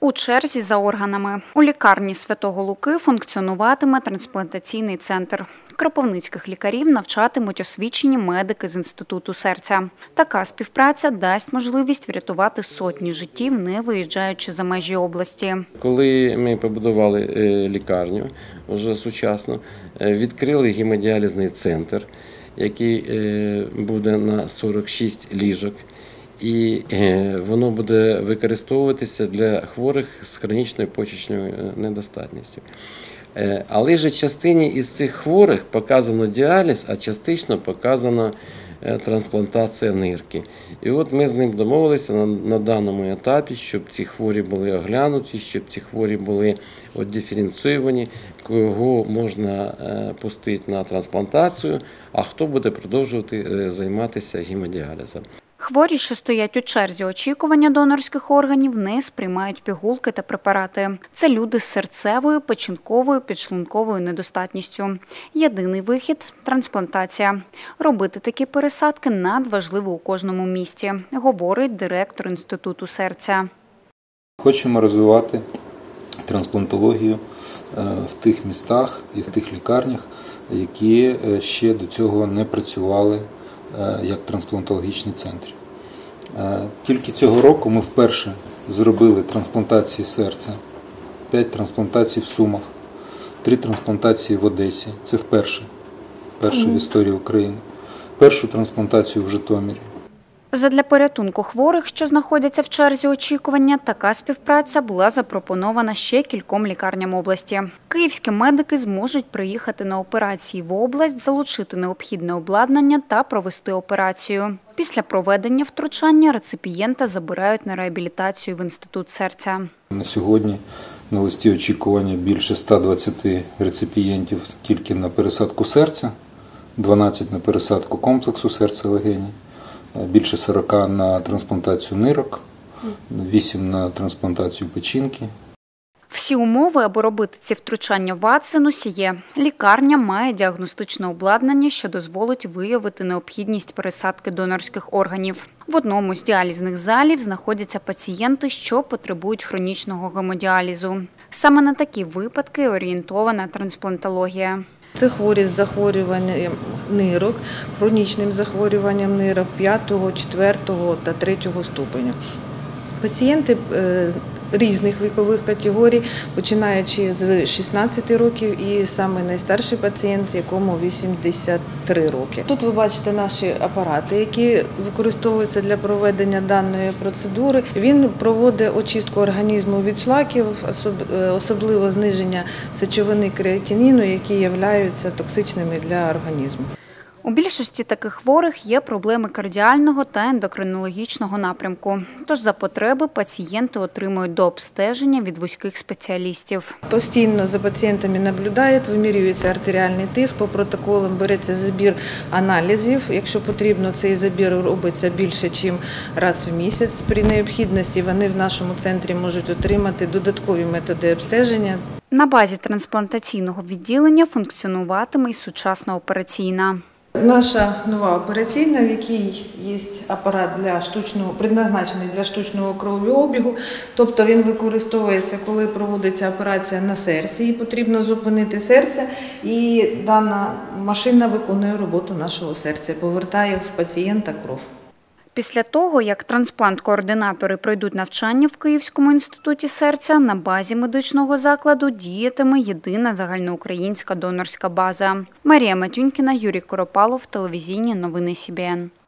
У черзі за органами. У лікарні Святого Луки функціонуватиме трансплантаційний центр. Кропивницьких лікарів навчатимуть освічені медики з Інституту серця. Така співпраця дасть можливість врятувати сотні життів, не виїжджаючи за межі області. Коли ми побудували лікарню, вже сучасно, відкрили гемодіалізний центр, який буде на 46 ліжок. І воно буде використовуватися для хворих з хронічною почечною недостатністю. Але ж частині із цих хворих показано діаліз, а частично показана трансплантація нирки. І от ми з ним домовилися на даному етапі, щоб ці хворі були оглянуті, щоб ці хворі були диференційовані, кого можна пустити на трансплантацію, а хто буде продовжувати займатися гемодіалізом. Хворі, що стоять у черзі очікування донорських органів, не сприймають пігулки та препарати. Це люди з серцевою, печінковою, підшлунковою недостатністю. Єдиний вихід – трансплантація. Робити такі пересадки надважливо у кожному місті, говорить директор Інституту серця. Хочемо розвивати трансплантологію в тих містах і в тих лікарнях, які ще до цього не працювали як трансплантологічні центри. Тільки цього року ми вперше зробили трансплантації серця, 5 трансплантацій в Сумах, 3 трансплантації в Одесі. Це вперше в історії України. Першу трансплантацію в Житомирі. Задля порятунку хворих, що знаходяться в черзі очікування, така співпраця була запропонована ще кільком лікарням області. Київські медики зможуть приїхати на операції в область, залучити необхідне обладнання та провести операцію. Після проведення втручання реципієнта забирають на реабілітацію в Інститут серця. На сьогодні на листі очікування більше 120 реципієнтів тільки на пересадку серця, 12 на пересадку комплексу серця-легені. Більше 40 на трансплантацію нирок, 8 на трансплантацію печінки. Всі умови, аби робити ці втручання в Ацинусі, є. Лікарня має діагностичне обладнання, що дозволить виявити необхідність пересадки донорських органів. В одному з діалізних залів знаходяться пацієнти, що потребують хронічного гемодіалізу. Саме на такі випадки орієнтована трансплантологія. Це хворі з захворюванням нирок, хронічним захворюванням нирок 5, 4 та 3 ступеню. Пацієнти різних вікових категорій, починаючи з 16 років і саме найстарший пацієнт, якому 83 роки. Тут ви бачите наші апарати, які використовуються для проведення даної процедури. Він проводить очистку організму від шлаків, особливо зниження сечовини креатиніну, які являються токсичними для організму. У більшості таких хворих є проблеми кардіального та ендокринологічного напрямку. Тож за потреби пацієнти отримують дообстеження від вузьких спеціалістів. Постійно за пацієнтами наблюдають, вимірюється артеріальний тиск, по протоколам береться забір аналізів. Якщо потрібно, цей забір робиться більше, ніж раз в місяць. При необхідності вони в нашому центрі можуть отримати додаткові методи обстеження. На базі трансплантаційного відділення функціонуватиме й сучасна операційна. Наша нова операційна, в якій є апарат предназначений для штучного кровообігу, тобто він використовується, коли проводиться операція на серці, і потрібно зупинити серце, і дана машина виконує роботу нашого серця, повертає в пацієнта кров. Після того, як трансплант-координатори пройдуть навчання в Київському інституті серця, на базі медичного закладу діятиме єдина загальноукраїнська донорська база. Марія Матюнькіна, Юрій Коропалов, телевізійні новини СІБІН.